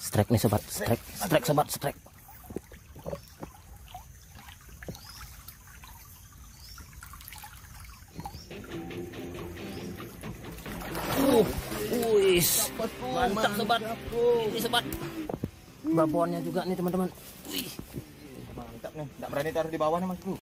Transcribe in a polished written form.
Strike nih sobat, strike sobat, strike. Wis, mantap sobat. Ini sobat. Babonnya juga nih teman-teman. Mantap nih, nggak berani taruh di bawah nih mas bro.